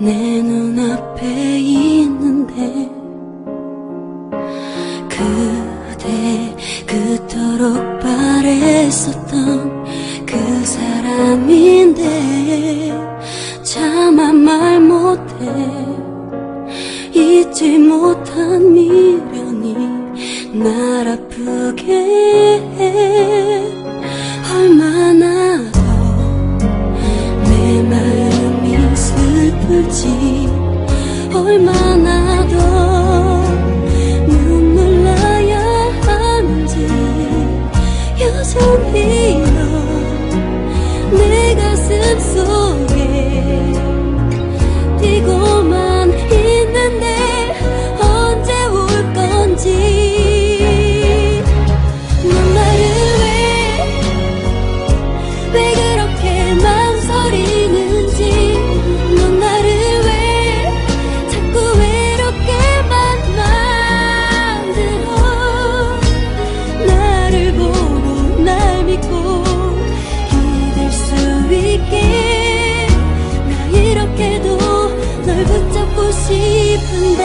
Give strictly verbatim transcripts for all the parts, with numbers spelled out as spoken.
내 눈앞에 있는데 그대 그토록 바랬었던 그 사람인데 차마 말 못해 잊지 못한 미련이 날 아프게 해. 얼마나 더 내 마음이 슬플지 얼마나 더 눈물 나야 하는지 여전히 너 내 가슴 속에 뛰고만 있는데 언제 올 건지. 넌 나를 왜, 왜 그렇게 망설이는지. 넌 나를 왜 자꾸 외롭게만 만들어. 나를 보고 날 믿고 기댈 수 있게 나 이렇게도 널 붙잡고 싶은데.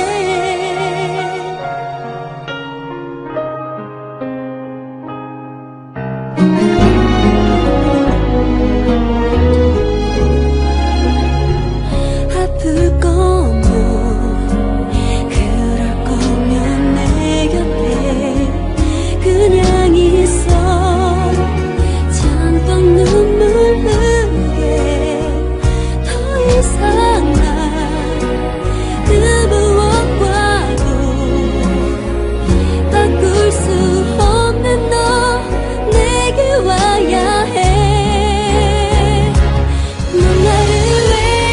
아플 거면 그럴 거면 내 곁에 그냥 있어. 잠깐 눈물 흘게 더 이상 날 그 무엇과도 바꿀 수 없는 너 내게 와야 해. 넌 나를 왜,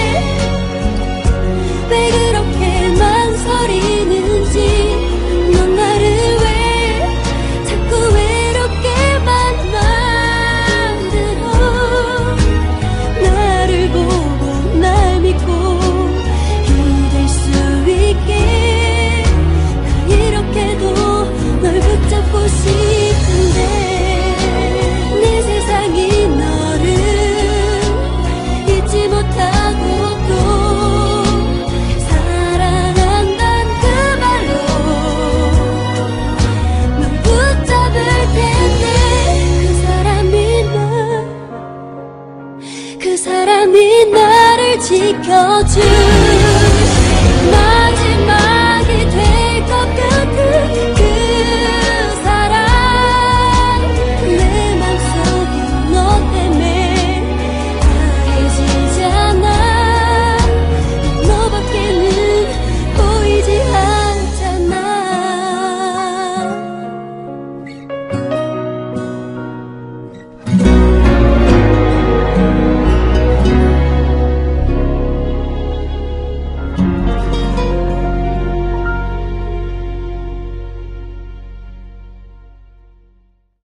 왜 그렇게 망설이는지. 넌 나를 왜 자꾸 외롭게만 만들어. 나를 보고 날 믿고 기댈 수 있게 나 이렇게도 널 붙잡고 싶은데. 내 세상이 너를 잊지 못하고 또 사랑한단 그 말로 널 붙잡을 텐데. 그 사람이 나, 그 사람이 나를 지켜줄